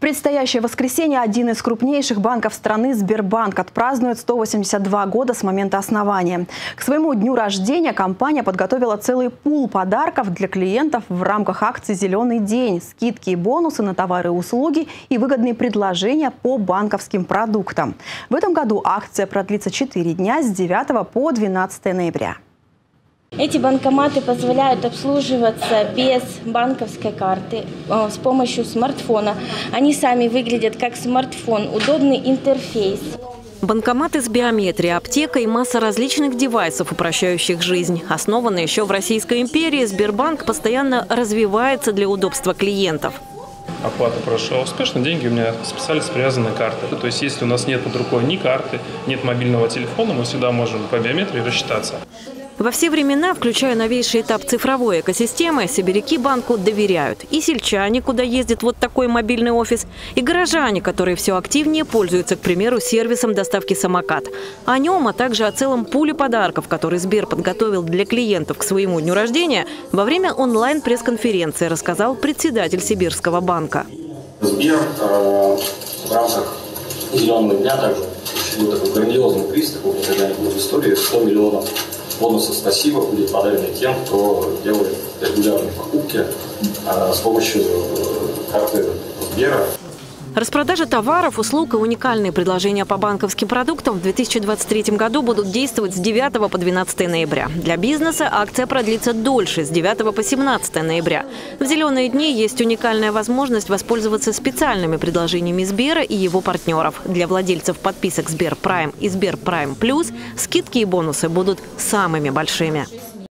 предстоящее воскресенье один из крупнейших банков страны, Сбербанк, отпразднует 182 года с момента основания. К своему дню рождения компания подготовила целый пул подарков для клиентов в рамках акции «Зеленый день». Скидки и бонусы на товары и услуги и выгодные предложения по банковским продуктам. В этом году акция продлится 4 дня с 9 по 12 ноября. Эти банкоматы позволяют обслуживаться без банковской карты с помощью смартфона. Они сами выглядят как смартфон, удобный интерфейс. Банкоматы с биометрией, аптека и масса различных девайсов, упрощающих жизнь. Основанный еще в Российской империи, Сбербанк постоянно развивается для удобства клиентов. Оплата прошла успешно, деньги у меня списались с привязанной карты. То есть если у нас нет под рукой ни карты, нет мобильного телефона, мы всегда можем по биометрии рассчитаться. Во все времена, включая новейший этап цифровой экосистемы, сибиряки банку доверяют. И сельчане, куда ездит вот такой мобильный офис, и горожане, которые все активнее пользуются, к примеру, сервисом доставки «Самокат». О нем, а также о целом пуле подарков, который Сбер подготовил для клиентов к своему дню рождения, во время онлайн-пресс-конференции рассказал председатель Сибирского банка. Сбер в рамках «Зеленого дня» также был такой грандиозный приз, такого никогда не было в истории, 100 миллионов бонусов «Спасибо» будет подарено тем, кто делает регулярные покупки с помощью карты Сбера. Распродажа товаров, услуг и уникальные предложения по банковским продуктам в 2023 году будут действовать с 9 по 12 ноября. Для бизнеса акция продлится дольше, с 9 по 17 ноября. В «Зеленые дни» есть уникальная возможность воспользоваться специальными предложениями Сбера и его партнеров. Для владельцев подписок Сберпрайм и Сберпрайм Плюс скидки и бонусы будут самыми большими.